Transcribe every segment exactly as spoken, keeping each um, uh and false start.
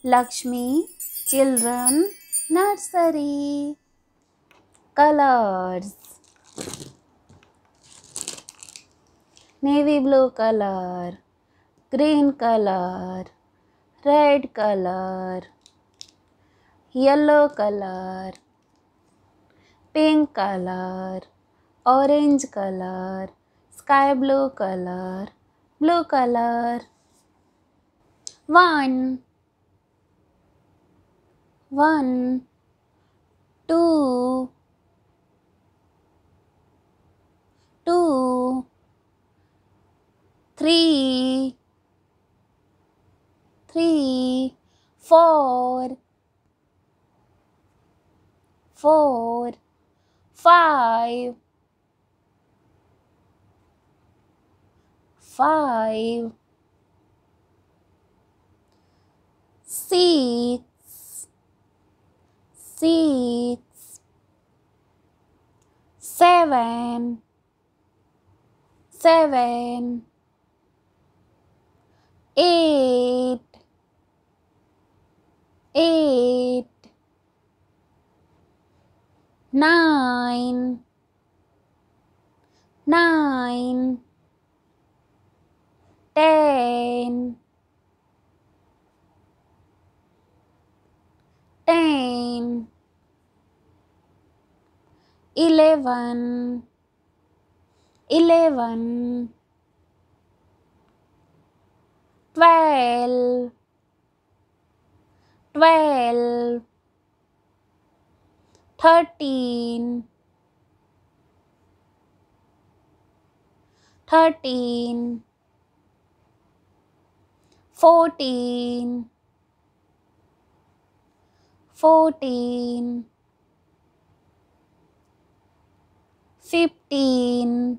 Lakshmi Children Nursery. Colors: navy blue color, green color, red color, yellow color, pink color, orange color, sky blue color, blue color. One, one, two, two, three, three, four, four, five, five, six, six, seven, seven, eight, eight, nine, nine, ten, ten, eleven, eleven, twelve, twelve, thirteen, thirteen, fourteen, fourteen, fifteen,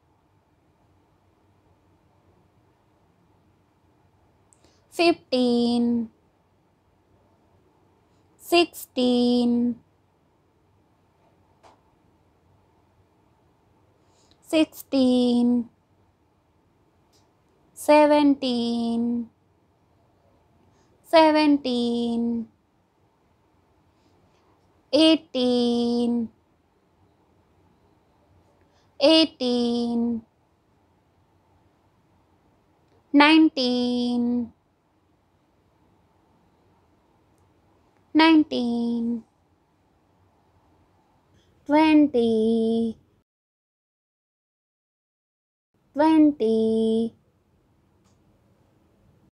fifteen, sixteen, sixteen, seventeen, seventeen, eighteen, eighteen, nineteen, nineteen, twenty, twenty,